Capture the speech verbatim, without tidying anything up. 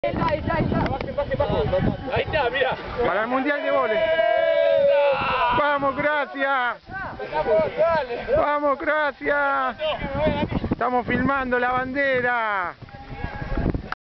Ahí está, mira. Para el Mundial de Vóley. ¡Vamos, Croacia! ¡Vamos, Croacia! Estamos filmando la bandera.